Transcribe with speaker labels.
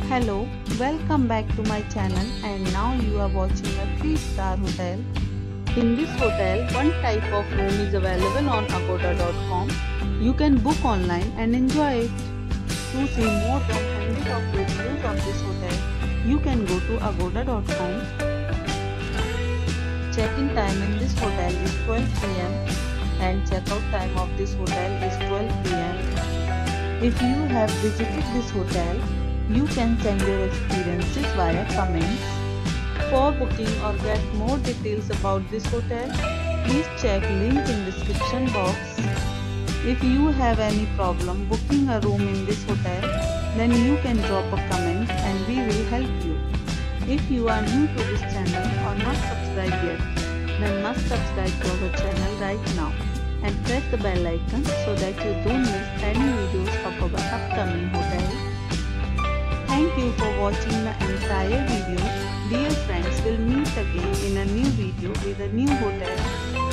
Speaker 1: Hello, welcome back to my channel, and now you are watching a 3-star hotel. In this hotel, one type of room is available on agoda.com. You can book online and enjoy it. To see more than 100 of reviews of this hotel, you can go to agoda.com. Check-in time in this hotel is 12 p.m. and check-out time of this hotel is 12 p.m. If you have visited this hotel, you can send your experiences via comments. For booking or get more details about this hotel, please check link in description box. If you have any problem booking a room in this hotel, then you can drop a comment and we will help you. If you are new to this channel or not subscribed yet, then must subscribe to our channel right now and press the bell icon so that you don't miss any videos of our upcoming hotel. Thank you for watching the entire video. Dear friends, we'll meet again in a new video with a new hotel.